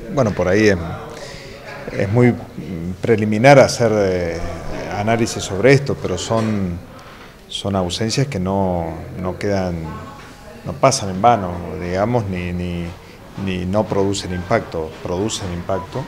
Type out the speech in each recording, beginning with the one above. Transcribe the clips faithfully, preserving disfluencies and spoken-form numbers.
bueno, por ahí es, es muy preliminar hacer eh, análisis sobre esto, pero son, son ausencias que no, no quedan, no pasan en vano, digamos, ni, ni, ni no producen impacto, producen impacto.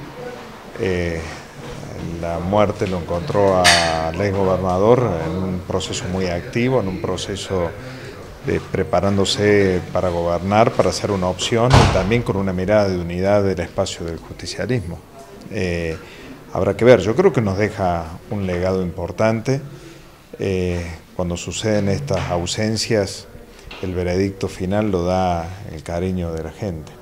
Eh, la muerte lo encontró al exgobernador en un proceso muy activo, en un proceso de preparándose para gobernar, para hacer una opción y también con una mirada de unidad del espacio del justicialismo. Eh, habrá que ver, yo creo que nos deja un legado importante. Eh, cuando suceden estas ausencias, el veredicto final lo da el cariño de la gente.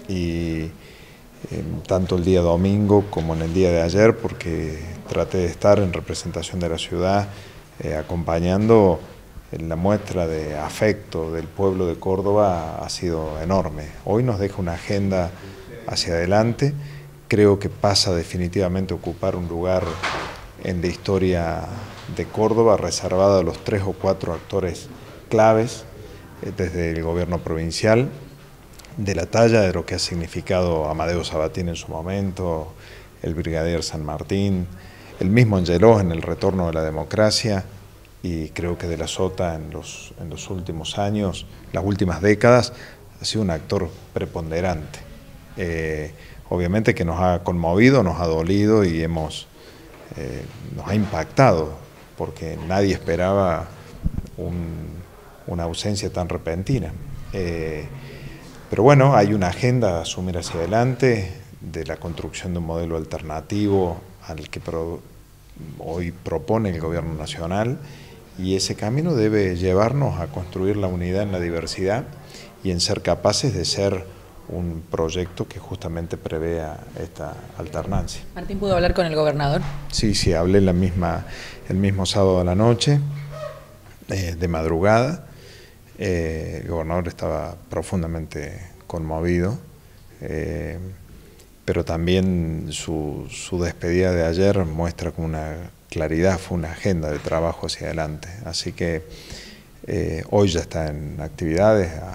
Y eh, tanto el día domingo como en el día de ayer, porque traté de estar en representación de la ciudad, eh, acompañando la muestra de afecto del pueblo de Córdoba ha sido enorme. Hoy nos deja una agenda hacia adelante, creo que pasa definitivamente a ocupar un lugar en la historia de Córdoba, reservado a los tres o cuatro actores claves, eh, desde el gobierno provincial, de la talla de lo que ha significado Amadeo Sabatín en su momento, el brigadier San Martín, el mismo Angelós en el retorno de la democracia, y creo que de la Sota en los, en los últimos años, las últimas décadas, ha sido un actor preponderante. Eh, obviamente que nos ha conmovido, nos ha dolido y hemos, eh, nos ha impactado, porque nadie esperaba un, una ausencia tan repentina. Eh, pero bueno, hay una agenda a asumir hacia adelante de la construcción de un modelo alternativo al que pro, hoy propone el gobierno nacional, y ese camino debe llevarnos a construir la unidad en la diversidad y en ser capaces de ser un proyecto que justamente prevea esta alternancia. ¿Martín pudo hablar con el gobernador? Sí, sí, hablé la misma, el mismo sábado a la noche, eh, de madrugada. Eh, el gobernador estaba profundamente conmovido, eh, pero también su, su despedida de ayer muestra con una claridad, fue una agenda de trabajo hacia adelante. Así que eh, hoy ya está en actividades, a, a,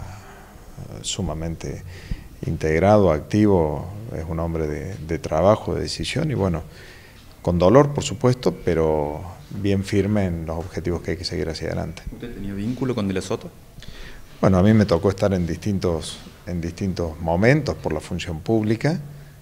sumamente integrado, activo, es un hombre de, de trabajo, de decisión y bueno, con dolor por supuesto, pero bien firme en los objetivos que hay que seguir hacia adelante. ¿Usted tenía vínculo con De la Sota? Bueno, a mí me tocó estar en distintos, en distintos momentos por la función pública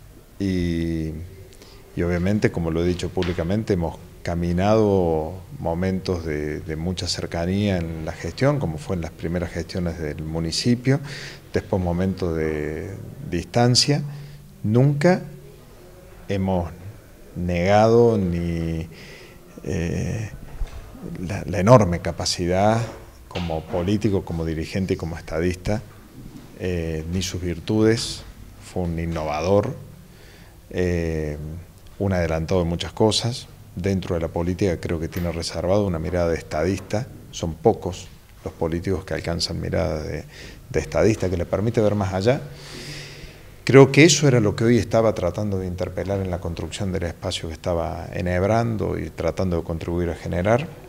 y, y obviamente, como lo he dicho públicamente, hemos caminado momentos de, de mucha cercanía en la gestión, como fue en las primeras gestiones del municipio, después momentos de distancia. Nunca hemos negado ni eh, la, la enorme capacidad como político, como dirigente y como estadista, eh, ni sus virtudes. Fue un innovador, eh, un adelantado en muchas cosas. Dentro de la política creo que tiene reservado una mirada de estadista. Son pocos los políticos que alcanzan mirada de, de estadista, que le permite ver más allá. Creo que eso era lo que hoy estaba tratando de interpelar en la construcción del espacio que estaba enhebrando y tratando de contribuir a generar.